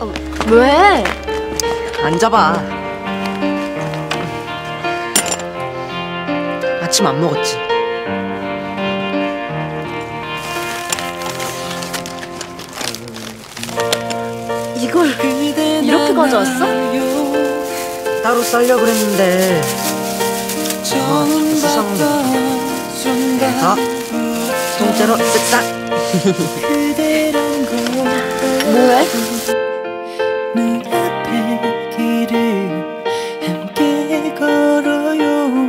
왜? 앉아봐. 아침 안 먹었지? 이걸 이렇게 가져왔어? 따로 싸려고 그랬는데 자꾸 수상해. 자, 통째로 쓱싹. 뭐해? 눈앞의 길을 함께 걸어요.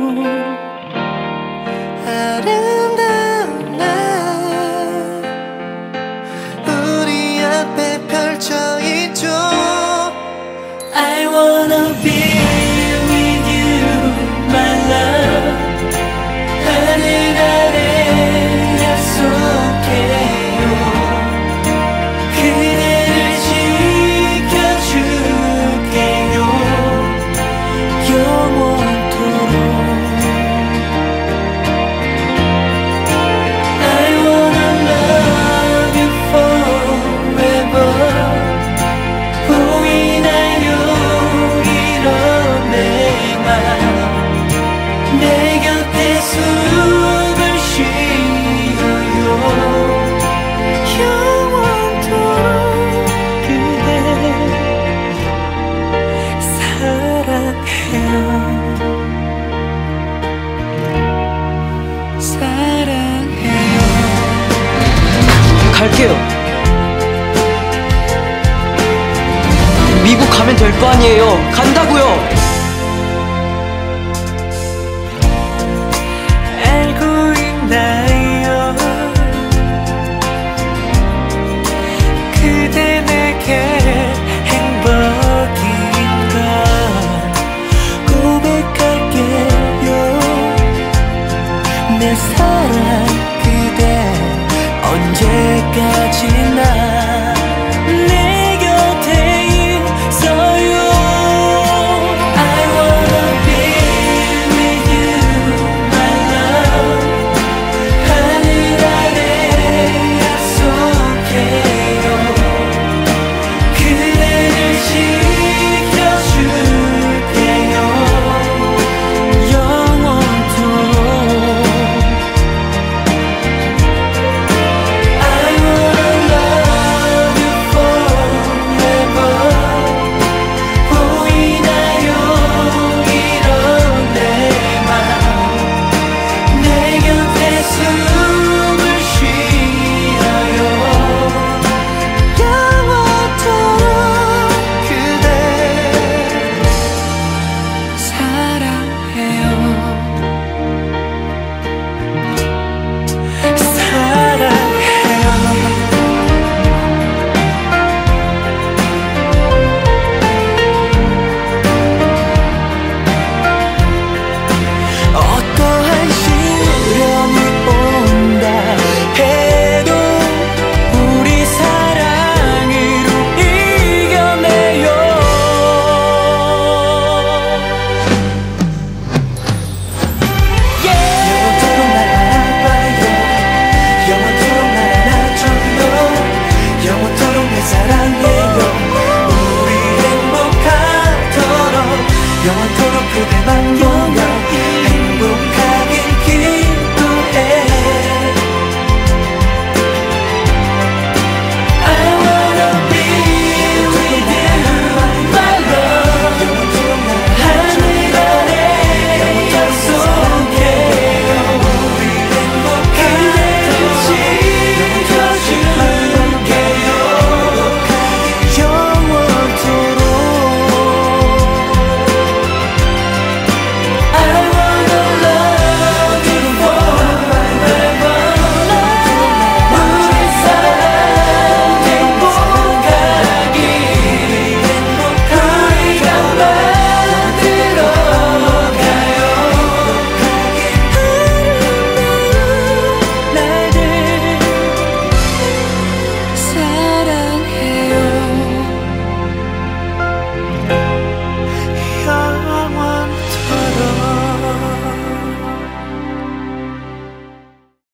아름다운 날 우리 앞에 펼쳐있죠. I wanna be with you, my love. 하늘 아래 약속해요. 그대를 지켜줄게요. 영원토록. I wanna love you forever. 보이나요 이런 내 맘. 내 곁에 숨을 쉬어요. 영원토록 그대 사랑해요. 사랑해요. 갈게요. 미국 가면 될 거 아니에요. 간다고요.